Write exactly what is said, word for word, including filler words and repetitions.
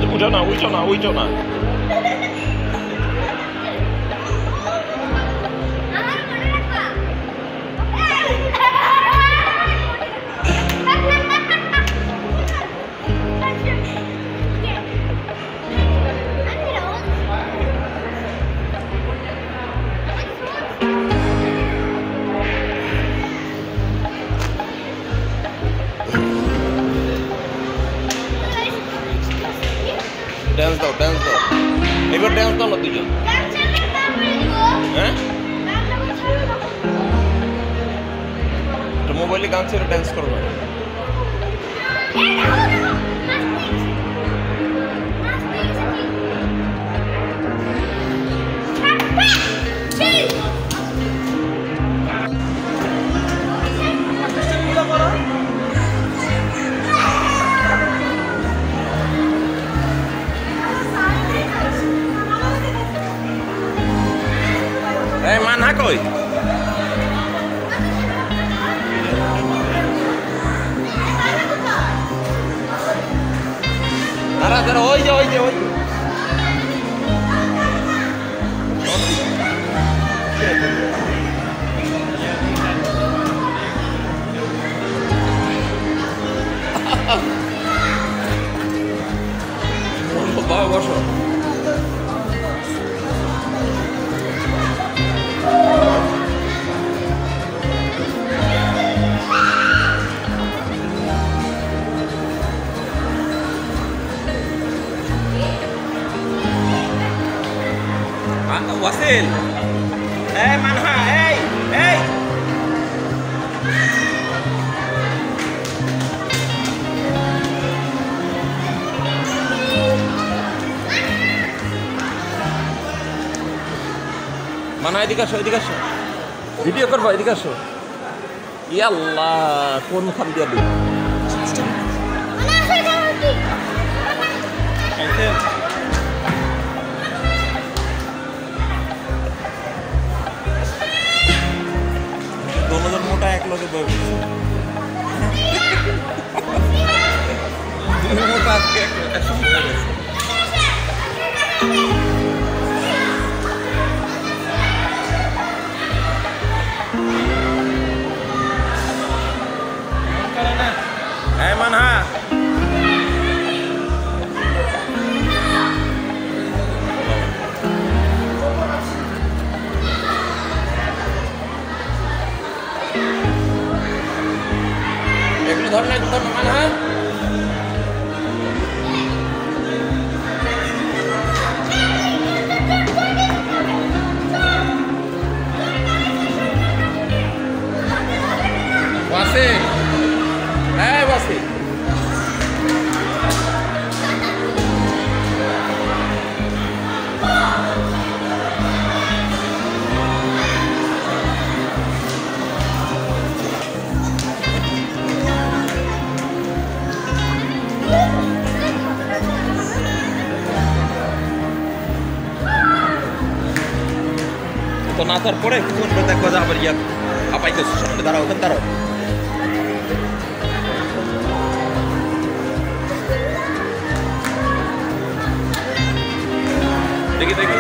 উঠো না উঠো না উঠো না ডান্স দাও ডান্স দাও এবার ডান্স দাও না দুজন হ্যাঁ তো মোবাইলে গান ছেড়ে ডান্স করো না Eh, mana koi? Ara, ara, oi, oi, oi. Bawa bosho. Wasil, eh Manha, hey, hey. Manha এদিকে আসো এদিকে আসো ভিডিও করবো এদিকে আসো ইয়াল্লাহ কোন খান দিয়ে দিই दोनों मोटा एक लोग मोटा है मना ধরনা ধরনা মানা ওয়াসে হ্যাঁ ওয়াসে তো না তারপরে কিছুক্ষণ পরে দেখবো যে আবার ইয়া আপাইতেছে সামনে দাঁড়াও ওখানে দাঁড়াও দেখি দেখি